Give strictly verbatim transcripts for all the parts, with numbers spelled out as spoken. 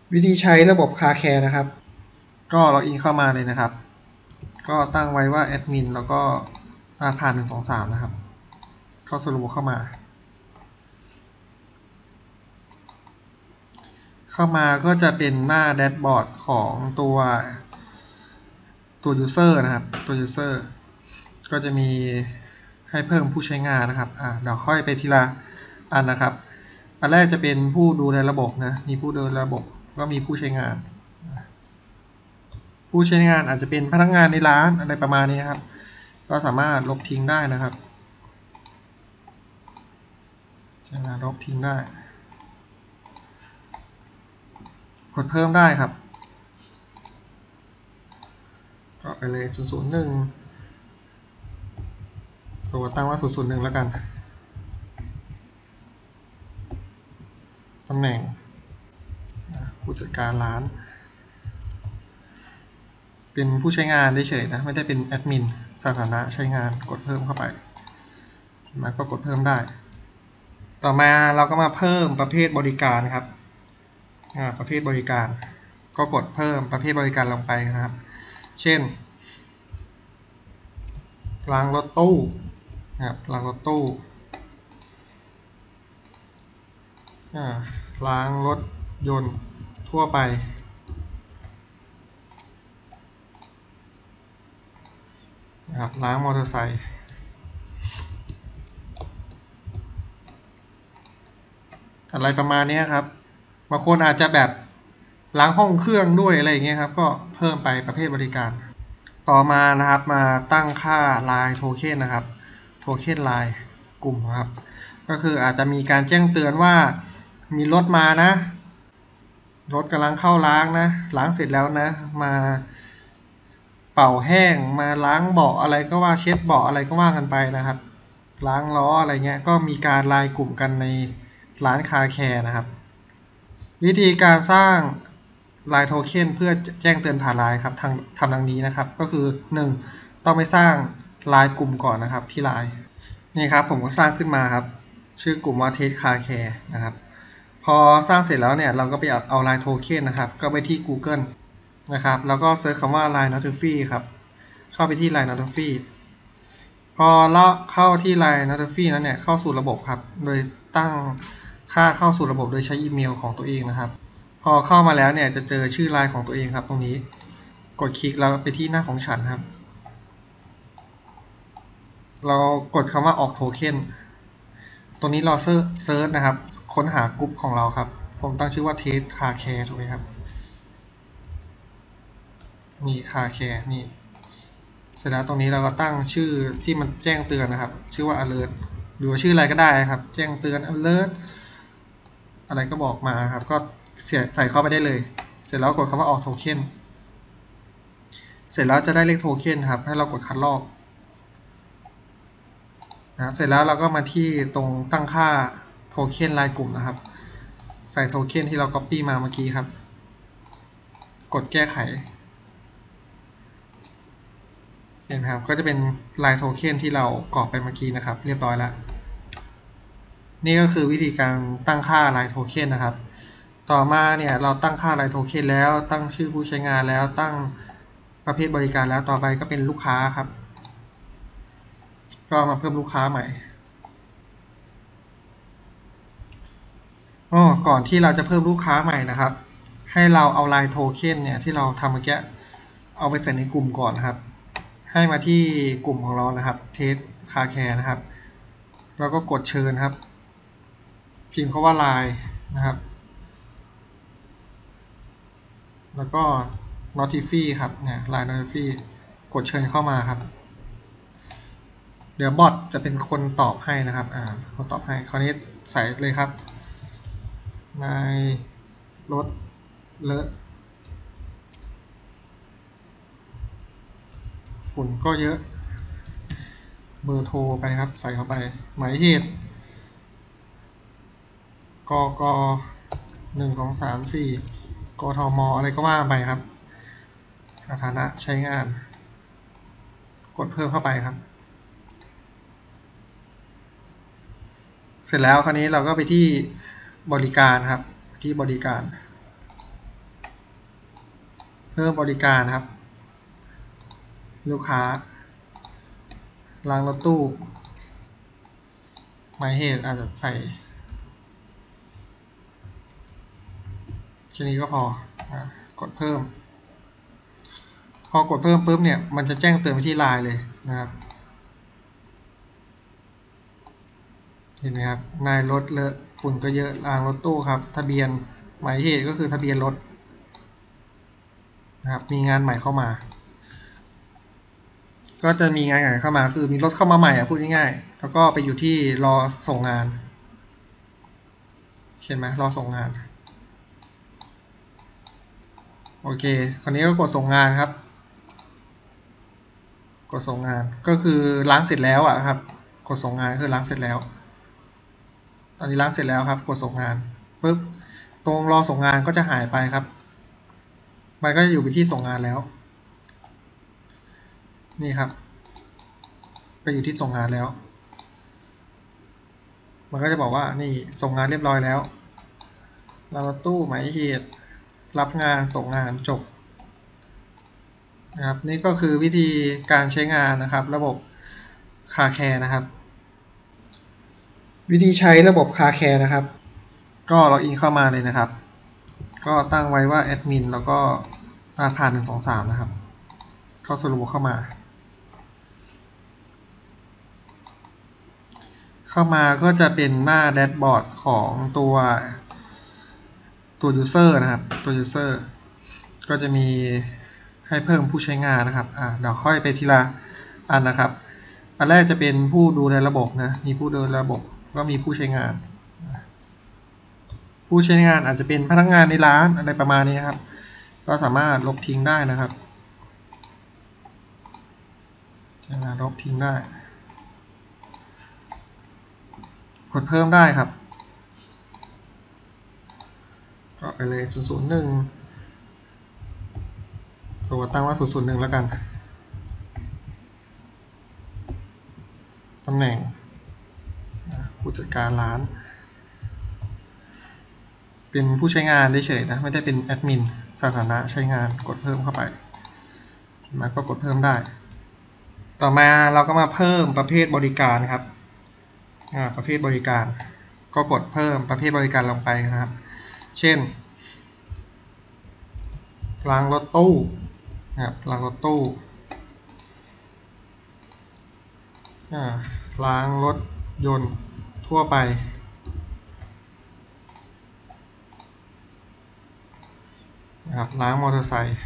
วิธีใช้ระบบคาแคร์นะครับก็ล็อกอินเข้ามาเลยนะครับก็ตั้งไว้ว่าแอดมินแล้วก็รหัสผ่านหนึ่งสองสามนะครับเข้าสู่ระบบเข้ามาเข้ามาก็จะเป็นหน้าแดชบอร์ดของตัวตัว user นะครับตัว user ก็จะมีให้เพิ่มผู้ใช้งานนะครับอ่าเดี๋ยวค่อยไปทีละอันนะครับอันแรกจะเป็นผู้ดูแลระบบนะมีผู้ดูแลระบบก็มีผู้ใช้งานผู้ใช้งานอาจจะเป็นพนักงานในร้านอะไรประมาณนี้ครับก็สามารถลบทิ้งได้นะครับลบทิ้งได้กดเพิ่มได้ครับก็ไปเลยศูนย์ ศูนย์ หนึ่งสมมติตั้งว่า ศูนย์ ศูนย์ หนึ่งแล้วกันตำแหน่งผู้จัดการร้านเป็นผู้ใช้งานได้เฉยนะไม่ได้เป็นแอดมินสถานะใช้งานกดเพิ่มเข้าไปมาก็กดเพิ่มได้ต่อมาเราก็มาเพิ่มประเภทบริการครับประเภทบริการก็กดเพิ่มประเภทบริการลงไปนะครับเช่นล้างรถตู้นะครับล้างรถตู้ล้างรถยนต์ทั่วไปนะครับล้างมอเตอร์ไซค์อะไรประมาณนี้ครับบางคนอาจจะแบบล้างห้องเครื่องด้วยอะไรอย่างเงี้ยครับก็เพิ่มไปประเภทบริการต่อมานะครับมาตั้งค่า ไลน์ โทเค็นนะครับโทเค็น ไลน์ กลุ่มครับก็คืออาจจะมีการแจ้งเตือนว่ามีรถมานะรถกำลังเข้าล้างนะล้างเสร็จแล้วนะมาเป่าแห้งมาล้างเบาะอะไรก็ว่าเช็ดเบาะอะไรก็ว่ากันไปนะครับล้างล้ออะไรเงี้ยก็มีการไลน์กลุ่มกันในร้านคาแคร์นะครับวิธีการสร้าง ไลน์ โทเค็นเพื่อแจ้งเตือนผ่านไลน์ครับทางทำดังนี้นะครับก็คือหนึ่งต้องไปสร้างไลน์กลุ่มก่อนนะครับที่ไลน์นี่ครับผมก็สร้างขึ้นมาครับชื่อกลุ่มว่า Test Car Care นะครับพอสร้างเสร็จแล้วเนี่ยเราก็ไปเอา ไลน์ โทเค็นนะครับก็ไปที่ Google นะครับแล้วก็เซิร์ชคำว่า ไลน์ Notify ครับเข้าไปที่ ไลน์ Notify พอเราเข้าที่ ไลน์ Notify นั้นเนี่ยเข้าสู่ระบบครับโดยตั้งค่าเข้าสู่ระบบโดยใช้อีเมลของตัวเองนะครับพอเข้ามาแล้วเนี่ยจะเจอชื่อไลน์ของตัวเองครับตรงนี้กดคลิกแล้วไปที่หน้าของฉันครับเรากดคำว่าออกโทเค็นตรงนี้เราเซิร์ชนะครับค้นหากลุ่มของเราครับผมตั้งชื่อว่า Test Car Care ถูกไหมครับมี Car Care นี่เสร็จแล้วตรงนี้เราก็ตั้งชื่อที่มันแจ้งเตือนนะครับชื่อว่า alert หรือว่าชื่ออะไรก็ได้ครับแจ้งเตือน alert อะไรก็บอกมาครับก็ใส่เข้าไปได้เลยเสร็จแล้วกดคำว่าออกโทเค็นเสร็จแล้วจะได้เลขโทเค็นครับให้เรากดคัดลอกนะเสร็จแล้วเราก็มาที่ตรงตั้งค่าโทเค็นรายกลุ่มนะครับใส่โทเค็นที่เรา Copy มาเมื่อกี้ครับกดแก้ไขเห็นไหมครับก็จะเป็นลายโทเค็นที่เรากรอกไปเมื่อกี้นะครับเรียบร้อยแล้วนี่ก็คือวิธีการตั้งค่าลายโทเค็นนะครับต่อมาเนี่ยเราตั้งค่าลายโทเค็นแล้วตั้งชื่อผู้ใช้งานแล้วตั้งประเภทบริการแล้วต่อไปก็เป็นลูกค้าครับก็มาเพิ่มลูกค้าใหม่อ๋อก่อนที่เราจะเพิ่มลูกค้าใหม่นะครับให้เราเอาลายโทเค็นเนี่ยที่เราทำเมื่อกี้เอาไปใส่ในกลุ่มก่อนครับให้มาที่กลุ่มของเรานะครับเทสคาแคร์นะครับแล้วก็กดเชิญครับพิมพ์คำว่า ไลน์ นะครับแล้วก็ Notify ครับเนี่ย ไลน์ Notify กดเชิญเข้ามาครับเดี๋ยวบอทจะเป็นคนตอบให้นะครับอ่าคนตอบให้คราวนี้ใส่เลยครับในรถเลอะฝุ่นก็เยอะเบอร์โทรไปครับใส่เข้าไปหมายเหตุกกหนึ่งสองสามสี่กทมอะไรก็ว่าไปครับสถานะใช้งานกดเพิ่มเข้าไปครับเสร็จแล้วคราวนี้เราก็ไปที่บริการครับที่บริการเพิ่มบริการครับลูกค้าล้างรถตู้หมายเหตุอาจจะใส่แค่นี้ก็พอกดเพิ่มพอกดเพิ่มปุ๊บเนี่ยมันจะแจ้งเตือนไปที่ไลน์เลยนะครับเห็นไหมครับนายรถเลอะฝุ่นก็เยอะล้างรถตู้ครับทะเบียนหมายเหตุก็คือทะเบียนรถนะครับมีงานใหม่เข้ามาก็จะมีงานใหม่เข้ามาคือมีรถเข้ามาใหม่อ่ะพูดง่ายๆแล้วก็ไปอยู่ที่รอส่งงานเห็นไหมรอส่งงานโอเคคราวนี้ก็กดส่งงานครับกดส่งงานก็คือล้างเสร็จแล้วอ่ะครับกดส่งงานคือล้างเสร็จแล้วตอนนี้ล้างเสร็จแล้วครับกดส่งงานปุ๊บตรงรอส่งงานก็จะหายไปครับมันก็อยู่ไปที่ส่งงานแล้วนี่ครับไปอยู่ที่ส่งงานแล้วมันก็จะบอกว่านี่ส่งงานเรียบร้อยแล้วเราตู้หมายเหตุรับงานส่งงานจบนะครับนี่ก็คือวิธีการใช้งานนะครับระบบคาแคร์นะครับวิธีใช้ระบบคาแคร์นะครับก็ล็อกอินเข้ามาเลยนะครับก็ตั้งไว้ว่าแอดมินแล้วก็รหัสผ่านหนึ่งสองสามนะครับเข้าสู่ระบบเข้ามาเข้ามาก็จะเป็นหน้าแดชบอร์ดของตัวตัว user นะครับตัว user ก็จะมีให้เพิ่มผู้ใช้งานนะครับอ่าเดี๋ยวค่อยไปทีละอันนะครับอันแรกจะเป็นผู้ดูแลระบบนะมีผู้ดูแลระบบก็มีผู้ใช้งานผู้ใช้งานอาจจะเป็นพนักงานในร้านอะไรประมาณนี้ครับก็สามารถลบทิ้งได้นะครับใช้งานลบทิ้งได้กดเพิ่มได้ครับก็ไปเลยศูนย์ ศูนย์ หนึ่งสมมติตั้งว่าศูนย์ ศูนย์ หนึ่งแล้วกันตำแหน่งผู้จัดการร้านเป็นผู้ใช้งานได้เฉยนะไม่ได้เป็นแอดมินสถานะใช้งานกดเพิ่มเข้าไปมาก็กดเพิ่มได้ต่อมาเราก็มาเพิ่มประเภทบริการครับประเภทบริการก็กดเพิ่มประเภทบริการลงไปนะครับเช่นล้างรถตู้นะครับล้างรถตู้ล้างรถยนต์ทั่วไปนะครับล้างมอเตอร์ไซค์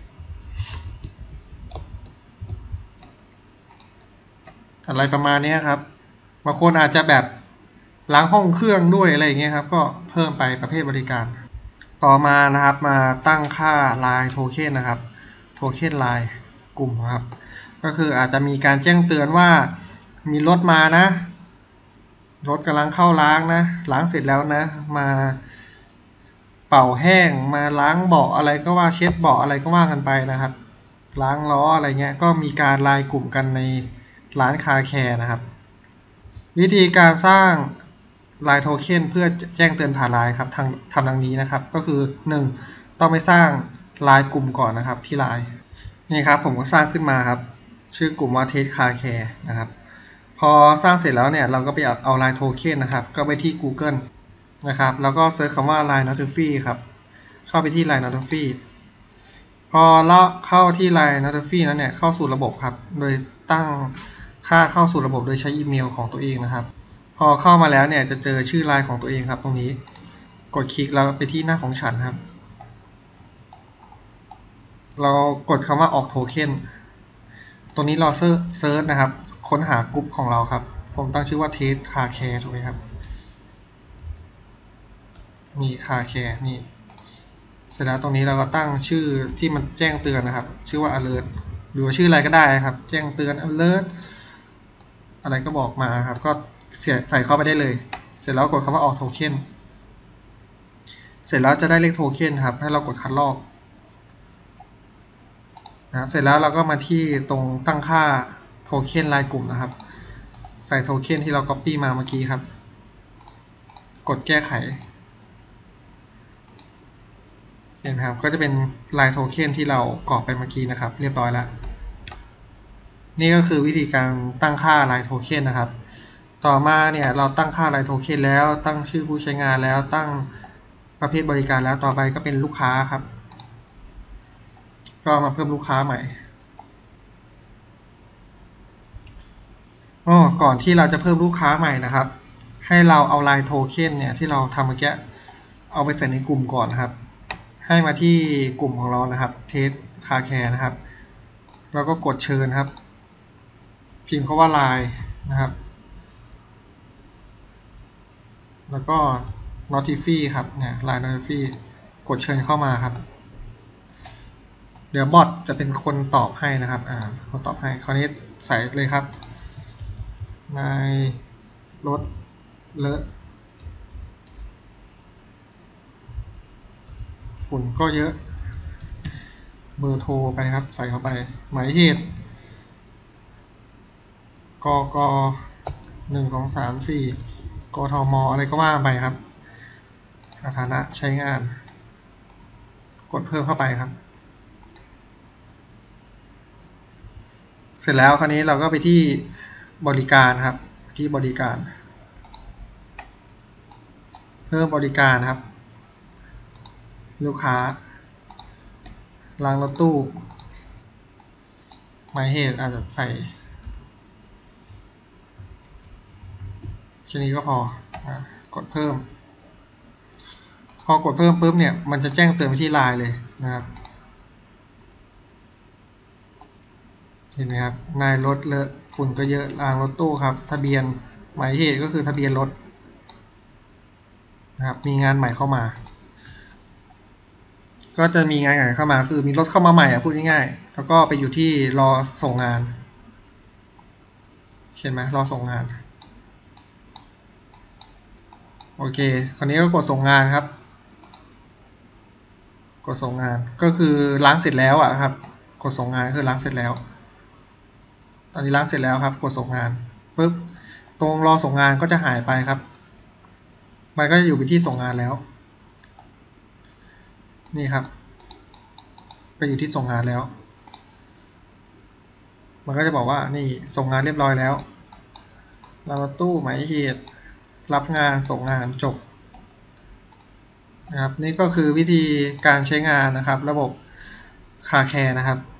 อะไรประมาณนี้ครับบางคนอาจจะแบบล้างห้องเครื่องด้วยอะไรอย่างเงี้ยครับก็เพิ่มไปประเภทบริการต่อมานะครับมาตั้งค่าไลน์โทเค็นนะครับโทเค็นไลน์กลุ่มครับก็คืออาจจะมีการแจ้งเตือนว่ามีรถมานะรถกำลังเข้าล้างนะล้างเสร็จแล้วนะมาเป่าแห้งมาล้างเบาะอะไรก็ว่าเช็ดเบาะอะไรก็ว่ากันไปนะครับล้างล้ออะไรเงี้ยก็มีการไลน์กลุ่มกันในร้านคาแคร์นะครับวิธีการสร้างไลน์โทเค็นเพื่อแจ้งเตือนผ่านไลน์ครับทางทำดังนี้นะครับก็คือหนึ่งต้องไปสร้างไลน์กลุ่มก่อนนะครับที่ไลน์นี่ครับผมก็สร้างขึ้นมาครับชื่อกลุ่มว่าเทสคาแคร์นะครับพอสร้างเสร็จแล้วเนี่ยเราก็ไปเอาไลน์โทเค็นนะครับก็ไปที่ Google นะครับแล้วก็เซิร์ชคำว่า ไลน์ Notify ครับเข้าไปที่ ไลน์ Notify พอเราเข้าที่ ไลน์ Notify นั้นเนี่ยเข้าสู่ระบบครับโดยตั้งค่าเข้าสู่ระบบโดยใช้อีเมลของตัวเองนะครับพอเข้ามาแล้วเนี่ยจะเจอชื่อไลน์ของตัวเองครับตรงนี้กดคลิกแล้วไปที่หน้าของฉันครับเรากดคำว่าออกโทเค็นตรงนี้เราเซิร์ชนะครับค้นหากลุ่มของเราครับผมตั้งชื่อว่าเทสคาแคร์ถูกไหมครับมีคาแคร์นี่เสร็จแล้วตรงนี้เราก็ตั้งชื่อที่มันแจ้งเตือนนะครับชื่อว่า alert หรือว่าชื่ออะไรก็ได้ครับแจ้งเตือน alert อะไรก็บอกมาครับก็ใส่เข้าไปได้เลยเสร็จแล้วกดคำว่าออกโทเค็นเสร็จแล้วจะได้เลขโทเค็นครับให้เรากดคัดลอกนะเสร็จแล้วเราก็มาที่ตรงตั้งค่าโทเค็นรายกลุ่มนะครับใส่โทเค็นที่เรา Copy มาเมื่อกี้ครับกดแก้ไขเห็นไหมครับก็จะเป็นลายโทเค็นที่เรากรอกไปเมื่อกี้นะครับเรียบร้อยแล้วนี่ก็คือวิธีการตั้งค่าลายโทเค็นนะครับต่อมาเนี่ยเราตั้งค่าลายโทเค็นแล้วตั้งชื่อผู้ใช้งานแล้วตั้งประเภทบริการแล้วต่อไปก็เป็นลูกค้าครับก็มาเพิ่มลูกค้าใหม่อ๋อก่อนที่เราจะเพิ่มลูกค้าใหม่นะครับให้เราเอาลายโทเค็นเนี่ยที่เราทำเมื่อกี้เอาไปใส่ในกลุ่มก่อนนะครับให้มาที่กลุ่มของเรานะครับเทสคาแคร์นะครับแล้วก็กดเชิญครับพิมพ์คำว่า ไลน์ นะครับแล้วก็ notify ครับเนี่ย ไลน์ notify กดเชิญเข้ามาครับเดี๋ยวบอทจะเป็นคนตอบให้นะครับอ่าคนตอบให้คราวนี้ใส่เลยครับในรถเลอะฝุ่นก็เยอะเบอร์โทรไปครับใส่เข้าไปหมายเหตุกกหนึ่งสองสามสี่กทมอะไรก็ว่าไปครับสถานะใช้งานกดเพิ่มเข้าไปครับเสร็จแล้วคราวนี้เราก็ไปที่บริการครับที่บริการเพิ่มบริการครับลูกค้าล้างรถตู้หมายเหตุอาจจะใส่แค่นี้ก็พอกดเพิ่มพอกดเพิ่มปุ๊บเนี่ยมันจะแจ้งเตือนไปที่ไลน์เลยนะครับเห็นไหมครับนายรถเลอะฝุ่นก็เยอะล้างรถตู้ครับทะเบียนหมายเหตุก็คือทะเบียนรถนะครับมีงานใหม่เข้ามาก็จะมีงานใหม่เข้ามาคือมีรถเข้ามาใหม่อ่ะพูดง่ายๆแล้วก็ไปอยู่ที่รอส่งงานเห็นไหมรอส่งงานโอเคคราวนี้ก็กดส่งงานครับกดส่งงานก็คือล้างเสร็จแล้วอ่ะครับกดส่งงานคือล้างเสร็จแล้วตอนนี้ล้างเสร็จแล้วครับกดส่งงานปุ๊บตรงรอส่งงานก็จะหายไปครับมันก็จะอยู่ไปที่ส่งงานแล้วนี่ครับไปอยู่ที่ส่งงานแล้วมันก็จะบอกว่านี่ส่งงานเรียบร้อยแล้วเราตู้หมายเหตุรับงานส่งงานจบนะครับนี่ก็คือวิธีการใช้งานนะครับระบบคาแคร์นะครับ